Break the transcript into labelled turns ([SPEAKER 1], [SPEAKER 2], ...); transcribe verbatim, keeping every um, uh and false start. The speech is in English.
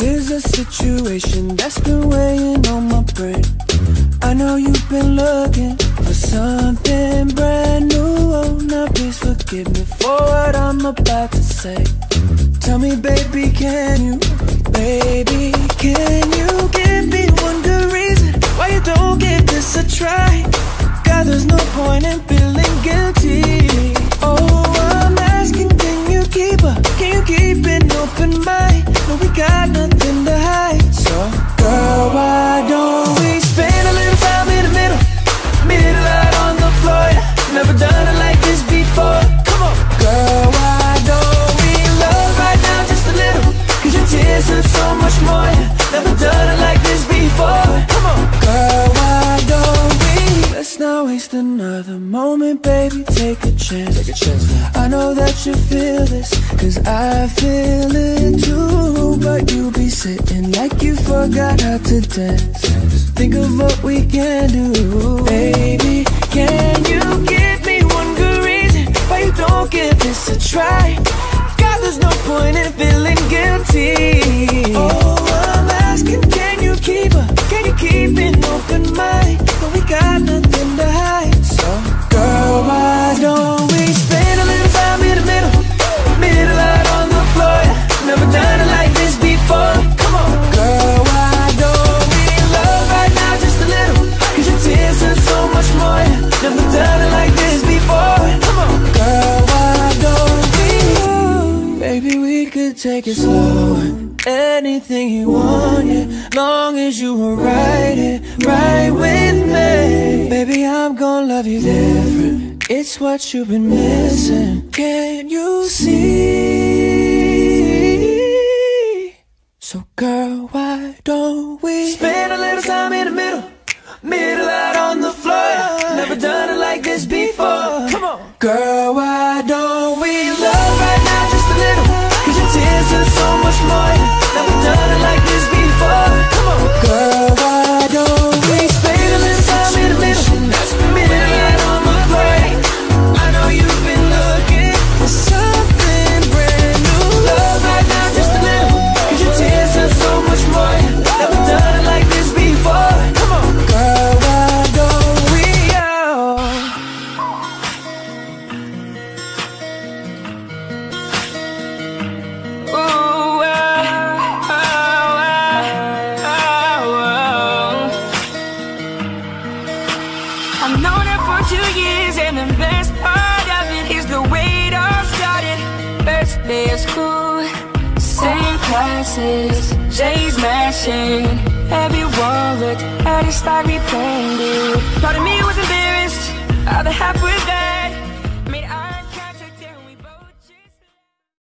[SPEAKER 1] Here's a situation that's been weighing on my brain. I know you've been looking for something brand new. Oh, now please forgive me for what I'm about to say. Tell me, baby, can you, baby, can you give me one good reason why you don't give this a try? God, there's no point in feeling guilty. Oh, I'm asking, can you keep her? Can you keep an open mind? No, we got nothing to hide. So, girl, why don't we spend a little time in the middle? Middle out on the floor, yeah. Never done it like this before. Come on, girl, why don't we love right now just a little? Cause your tears hurt so much more, yeah. Never done it like this before. Come on, girl, why don't we? Let's not waste another moment, baby, take a chance. Take a chance, man. I know that you feel this, cause I feel it too. But you be sitting like you forgot how to dance. Think of what we can do. Baby, can you give me one good reason why you don't give this a try? God, there's no point in feeling guilty. Oh, I'm asking, can you keep her? Can you keep an open mind? But we got nothing to hide. So, girl, why don't we spend a little time in the middle? Middle out on the floor, yeah. Never done it like this before. Come on, girl, why don't we love right now just a little? Cause your tears hurt so much more, yeah. Never done it like this before. Come on, girl, why don't we? Oh, baby, we could take it slow. Anything you want, yeah. Long as you were right here, right with me. Baby, I'm gonna love you different. It's what you've been missing. Can you see? So girl, why don't we spend a little time in the middle? Middle out on the floor. Never done it like this before. Come on, girl, why don't we love right now just a little? Cause your tears hurt so much more. Never done it like this before. Come on, girl, why don't we spend a little time in the middle? Middle out on the floor. I know you've been looking for something brand new. Love right now just a little. Cause your tears hurt so much more. Never done it like this before. Come on, girl, why don't we? Oh. Ooh, ah, ah, ah, ah. I've known her for two years, and the best part of it is the way it all started. First day of school, same classes, J's mashing. Everyone looked at us like we planned it. Part of me was embarrassed, other half was that